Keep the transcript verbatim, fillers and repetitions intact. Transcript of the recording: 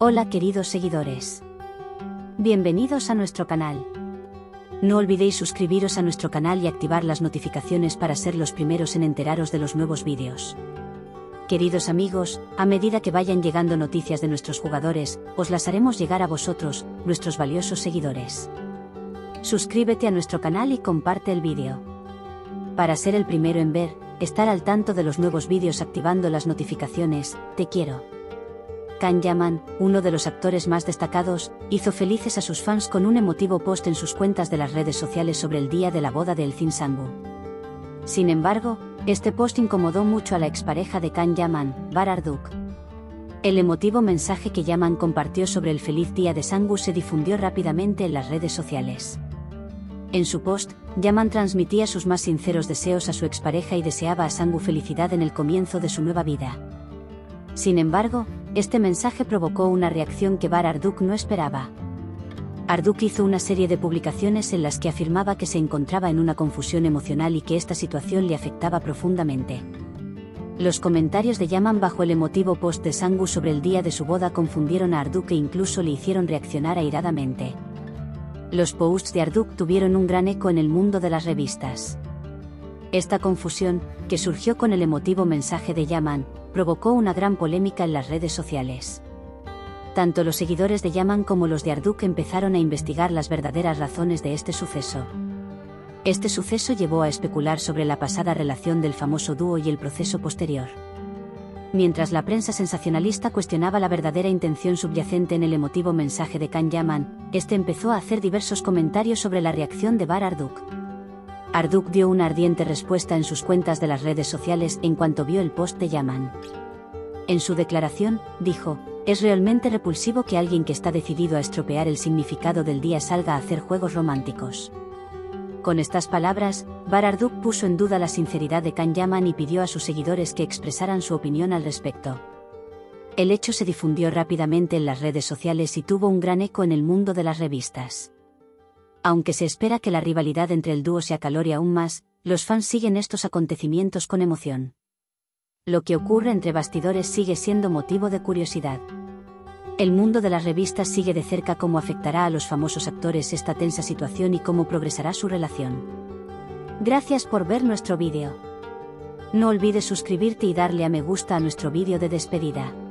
Hola queridos seguidores. Bienvenidos a nuestro canal. No olvidéis suscribiros a nuestro canal y activar las notificaciones para ser los primeros en enteraros de los nuevos vídeos. Queridos amigos, a medida que vayan llegando noticias de nuestros jugadores, os las haremos llegar a vosotros, nuestros valiosos seguidores. Suscríbete a nuestro canal y comparte el vídeo. Para ser el primero en ver, estar al tanto de los nuevos vídeos activando las notificaciones, te quiero. Can Yaman, uno de los actores más destacados, hizo felices a sus fans con un emotivo post en sus cuentas de las redes sociales sobre el día de la boda de Elchin Sangu. Sin embargo, este post incomodó mucho a la expareja de Can Yaman, Bar Arduk. El emotivo mensaje que Yaman compartió sobre el feliz día de Sangu se difundió rápidamente en las redes sociales. En su post, Yaman transmitía sus más sinceros deseos a su expareja y deseaba a Sangu felicidad en el comienzo de su nueva vida. Sin embargo, este mensaje provocó una reacción que Bar Arduk no esperaba. Arduk hizo una serie de publicaciones en las que afirmaba que se encontraba en una confusión emocional y que esta situación le afectaba profundamente. Los comentarios de Yaman bajo el emotivo post de Sangu sobre el día de su boda confundieron a Arduk e incluso le hicieron reaccionar airadamente. Los posts de Arduk tuvieron un gran eco en el mundo de las revistas. Esta confusión, que surgió con el emotivo mensaje de Yaman, provocó una gran polémica en las redes sociales. Tanto los seguidores de Yaman como los de Arduk empezaron a investigar las verdaderas razones de este suceso. Este suceso llevó a especular sobre la pasada relación del famoso dúo y el proceso posterior. Mientras la prensa sensacionalista cuestionaba la verdadera intención subyacente en el emotivo mensaje de Can Yaman, este empezó a hacer diversos comentarios sobre la reacción de Bar Arduk. Arduk dio una ardiente respuesta en sus cuentas de las redes sociales en cuanto vio el post de Yaman. En su declaración, dijo: "Es realmente repulsivo que alguien que está decidido a estropear el significado del día salga a hacer juegos románticos". Con estas palabras, Bar Arduk puso en duda la sinceridad de Can Yaman y pidió a sus seguidores que expresaran su opinión al respecto. El hecho se difundió rápidamente en las redes sociales y tuvo un gran eco en el mundo de las revistas. Aunque se espera que la rivalidad entre el dúo se acalore aún más, los fans siguen estos acontecimientos con emoción. Lo que ocurre entre bastidores sigue siendo motivo de curiosidad. El mundo de las revistas sigue de cerca cómo afectará a los famosos actores esta tensa situación y cómo progresará su relación. Gracias por ver nuestro vídeo. No olvides suscribirte y darle a me gusta a nuestro vídeo de despedida.